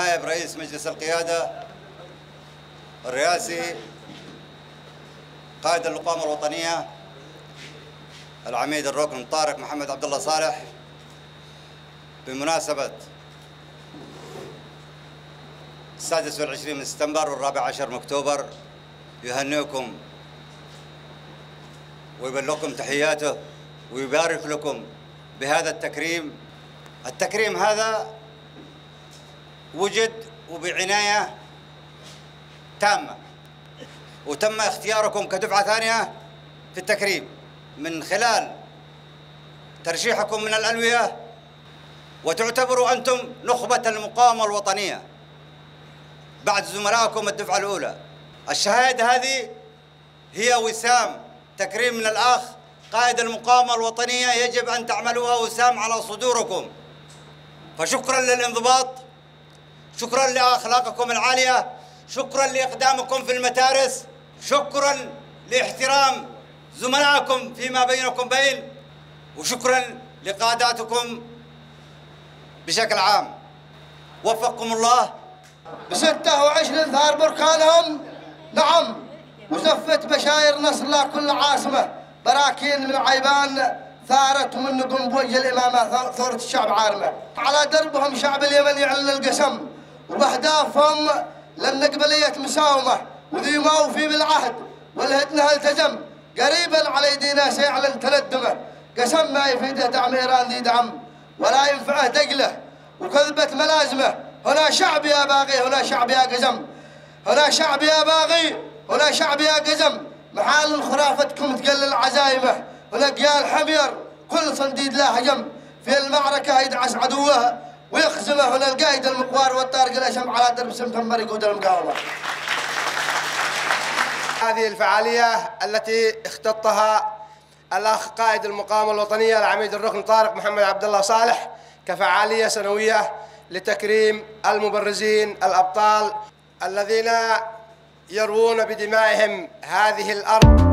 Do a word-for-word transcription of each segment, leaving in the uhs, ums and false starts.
نائب رئيس مجلس القيادة الرئاسي قائد المقاومة الوطنية العميد الركن طارق محمد عبد الله صالح، بمناسبة السادس والعشرين من سبتمبر والرابع عشر من أكتوبر يهنئكم ويبلغكم تحياته ويبارك لكم بهذا التكريم. التكريم هذا وجد وبعناية تامة، وتم اختياركم كدفعة ثانية في التكريم من خلال ترشيحكم من الألوية، وتعتبروا أنتم نخبة المقاومة الوطنية بعد زملائكم الدفعة الأولى. الشهادة هذه هي وسام تكريم من الأخ قائد المقاومة الوطنية، يجب أن تعملوها وسام على صدوركم. فشكرا للانضباط، شكرا لأخلاقكم العالية، شكرا لإقدامكم في المتارس، شكرا لاحترام زملائكم فيما بينكم بين، وشكرا لقاداتكم بشكل عام. وفقكم الله. بستة وعشرين ثار بركانهم نعم، وزفت بشاير نصر الله كل عاصمة، براكين من عيبان ثارت ومن قنبوج الإمامة ثورة الشعب عارمة. على دربهم شعب اليمن يعلن القسم، وبأهدافهم للنقبلية مساومة، وذي ما وفي بالعهد والهدنة التزم، قريبا على يدينا سيعلن تندمه. قسم ما يفيده دعم إيران ذي دعم، ولا ينفعه دقله وكذبة ملازمه. هنا شعب يا باغي، هنا شعب يا قزم، هنا شعب يا باغي، هنا شعب يا قزم. محال خرافتكم تقلل عزايمه، هنا قيال حمير كل صنديد له هجم، في المعركة يدعس عدوه ويخزمه. هنا القايد المقوار والطارق الأشم على درب سبتمبر يقود المقاومة. هذه الفعالية التي اختطها الأخ قائد المقاومة الوطنية العميد الركن طارق محمد عبد الله صالح كفعالية سنوية لتكريم المبرزين الأبطال الذين يروون بدمائهم هذه الأرض.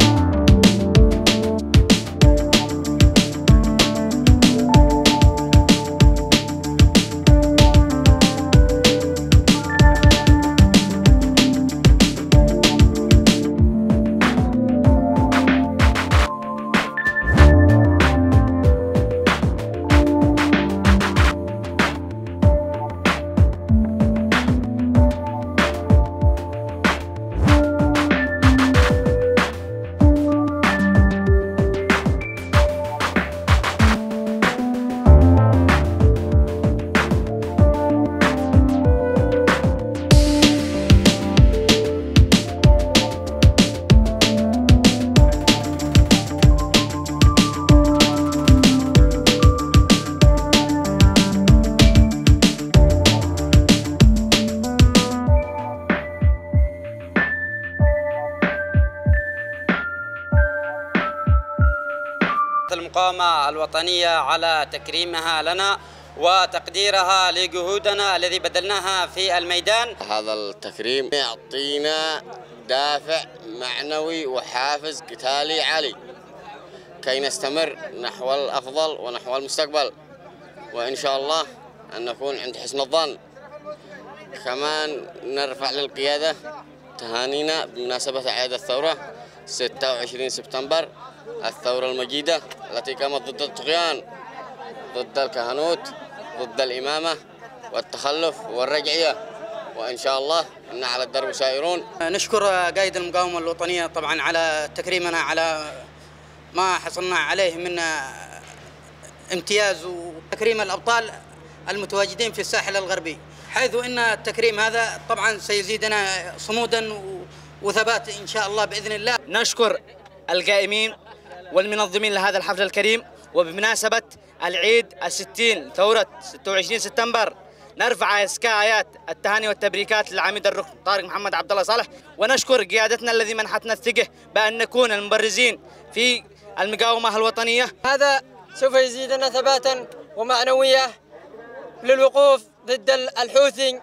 المقاومة الوطنية على تكريمها لنا وتقديرها لجهودنا الذي بذلناها في الميدان. هذا التكريم يعطينا دافع معنوي وحافز قتالي عالي كي نستمر نحو الأفضل ونحو المستقبل، وإن شاء الله أن نكون عند حسن الظن. كمان نرفع للقيادة تهانينا بمناسبة أعياد الثورة ستة وعشرين سبتمبر، الثورة المجيدة التي قامت ضد الطغيان، ضد الكهنوت، ضد الإمامة والتخلف والرجعية، وإن شاء الله إن على الدرب سائرون. نشكر قائد المقاومة الوطنية طبعا على تكريمنا على ما حصلنا عليه من امتياز وتكريم الأبطال المتواجدين في الساحل الغربي، حيث إن التكريم هذا طبعا سيزيدنا صمودا وثبات إن شاء الله بإذن الله. نشكر القائمين والمنظمين لهذا الحفل الكريم، وبمناسبة العيد الستين ثورة ستة وعشرين سبتمبر نرفع أزكى آيات التهاني والتبريكات للعميد الركن طارق محمد عبد الله صالح، ونشكر قيادتنا الذي منحتنا الثقة بأن نكون المبرزين في المقاومة الوطنية. هذا سوف يزيدنا ثباتا ومعنوية للوقوف ضد الحوثي